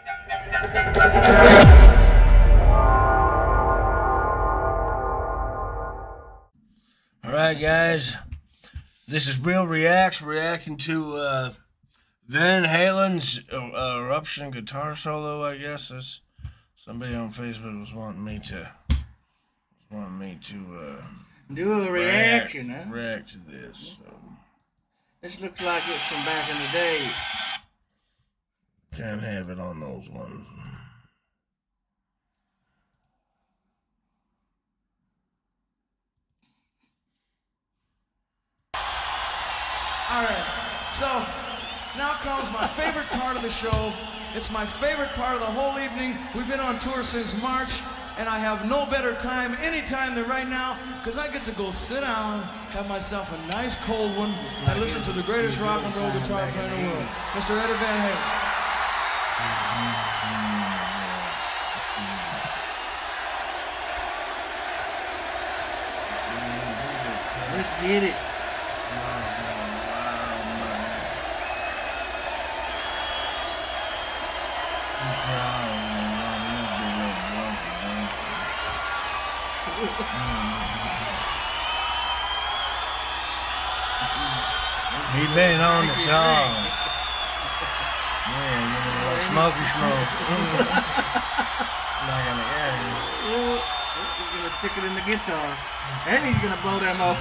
Alright guys, this is Real Reacts, reacting to Van Halen's Eruption guitar solo, I guess. Somebody on Facebook was wanting me to do a reaction, react to this. So. This looks like it's from back in the day. Can't have it on those ones. Alright, so now comes my favorite part of the show. It's my favorite part of the whole evening. We've been on tour since March, and I have no better time anytime than right now, because I get to go sit down, have myself a nice cold one, and listen to the greatest rock and roll guitar player in the world, Mr. Eddie Van Halen. Let's get it. He been on the song. Man, give me a little smoky smoke. Not gonna get it. He's gonna stick it in the guitar. And he's gonna blow them off.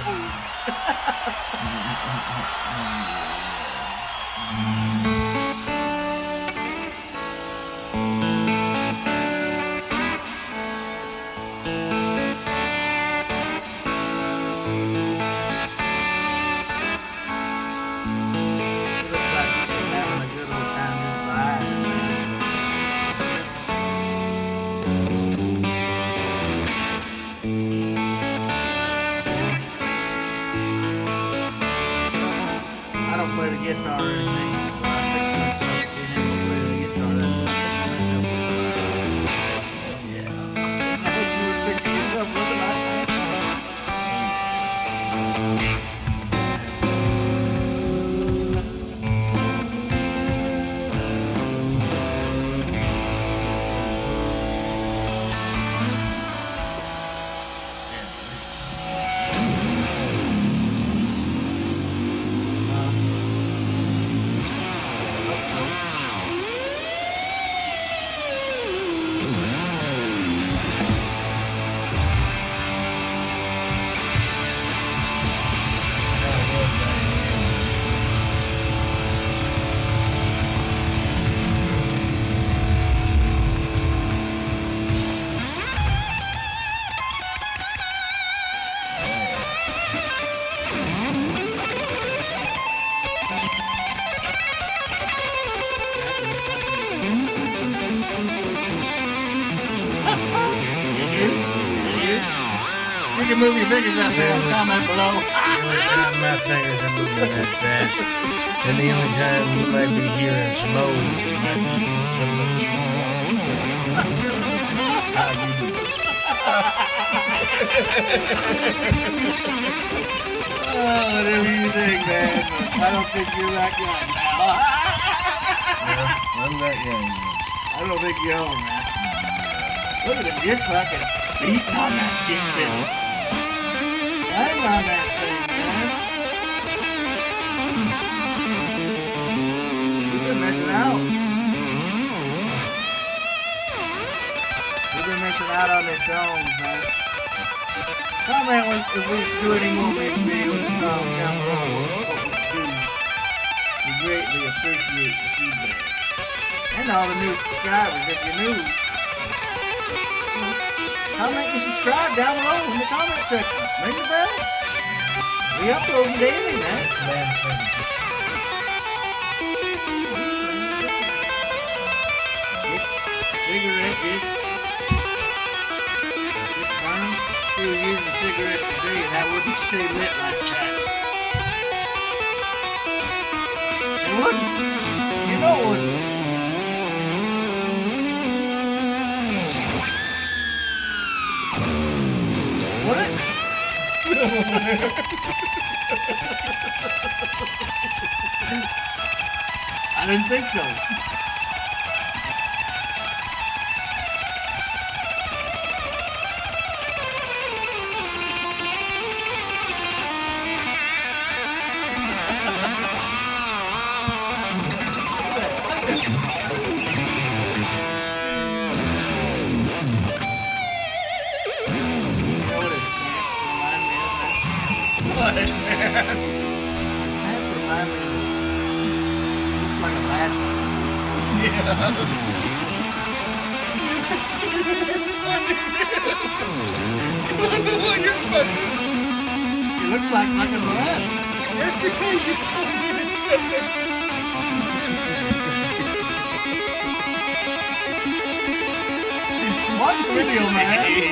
I don't play the guitar or anything. I fix myself being able to play the guitar. That's what yeah. How would you picture yourself looking like that? You can move your fingers out there. Comment below. The only time my fingers are moving that fast, and the only time you might be hearing some O's, it might be from some of the how you do it. Oh, whatever you think, man. I don't think you're that young now. Yeah, I'm that young. I don't think you're old, man. Look at him just fucking beating on that kick pedal. I'm on that thing, man. You've been missing out. You've been missing out on this song, man. Comment if we should do any more music videos with the song down below. What we should do. We greatly appreciate the feedback. And all the new subscribers, if you're new. Comment and subscribe down below in the comment section. Ring the bell. We upload daily, man. Cigarette just burn. He was using a cigarette today and that wouldn't stay lit like that. It wouldn't. You know it wouldn't. Would it? I didn't think so. pants remind me of, looks like a last one. Yeah. It looks like fucking red. Watch the video, man.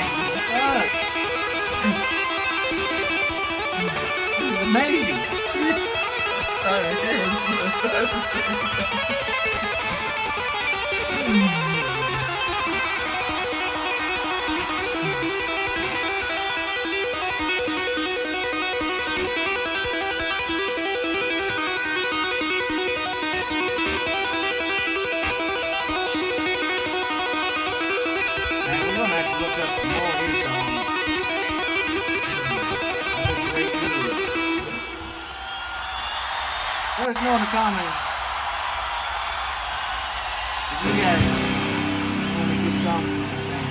This is amazing. Let us know in the comments if you guys want a good song from this band.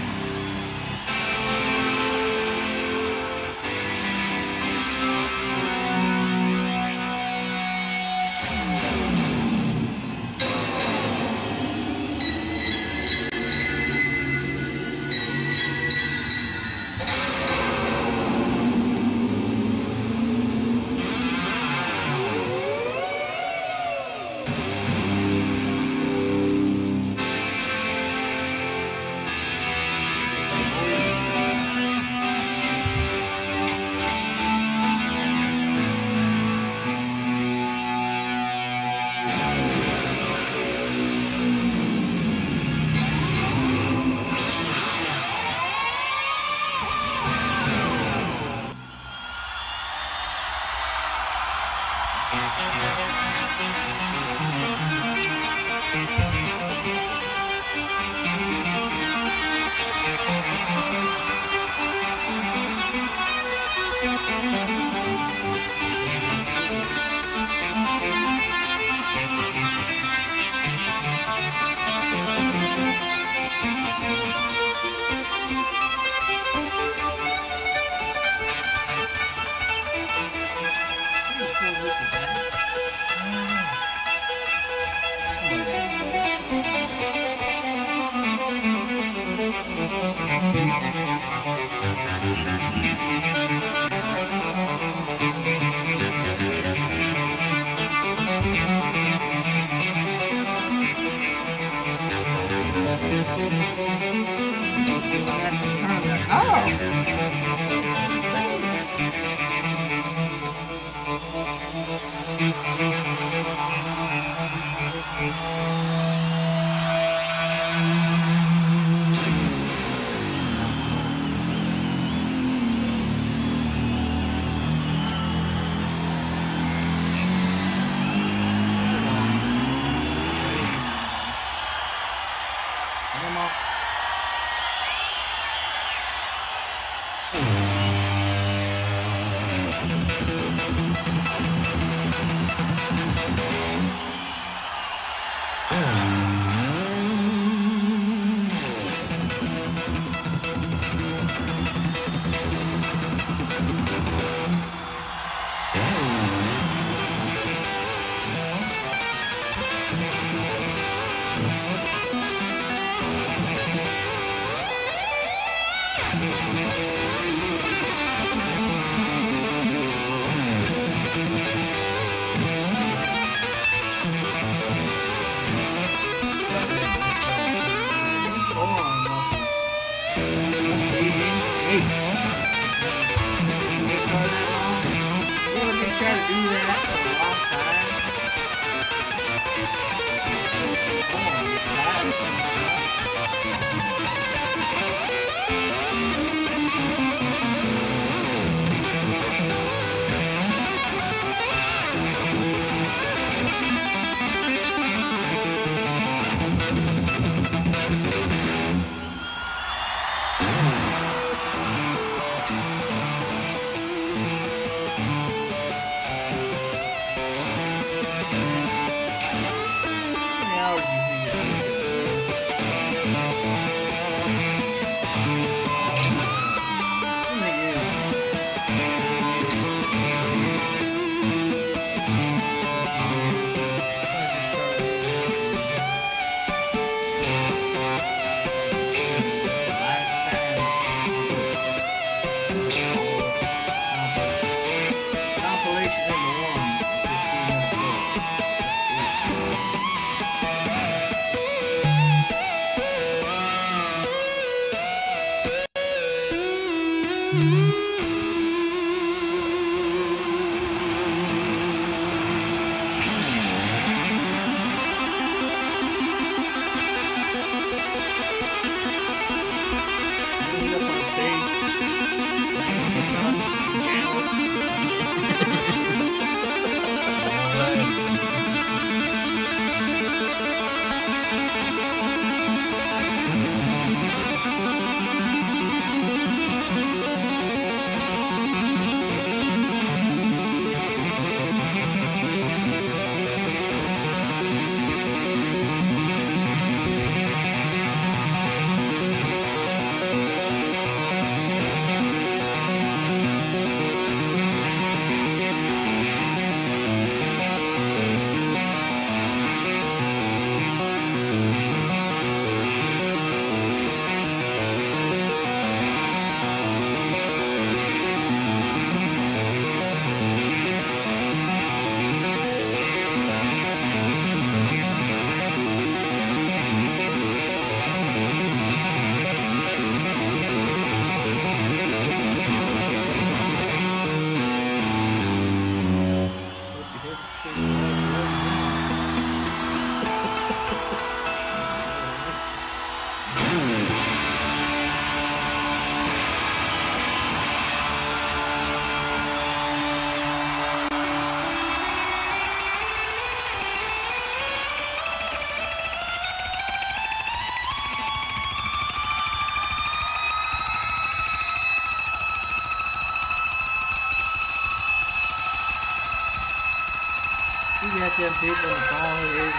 watch them people in the car.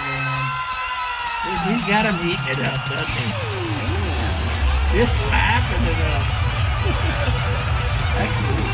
He's got them eating it up, doesn't he? Just laughing it up. That's cool.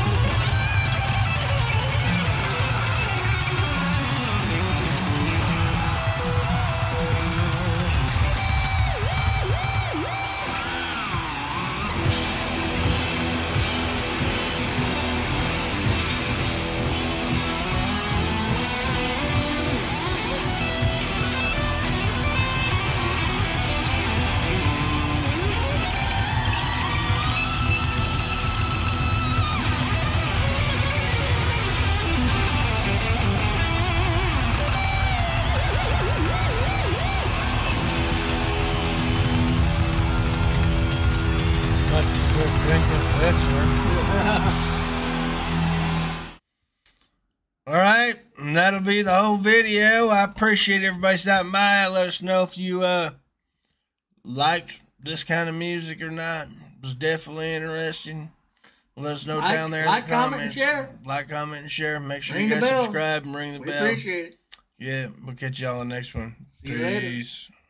All right, and that'll be the whole video. I appreciate everybody stopping by. Let us know if you liked this kind of music or not. It was definitely interesting. Let us know down there in the comments. Comment, and share. Like, comment, and share. Make sure Ring you the guys bell. subscribe and ring the bell. We appreciate it. Yeah, we'll catch y'all on the next one. See you later. Peace.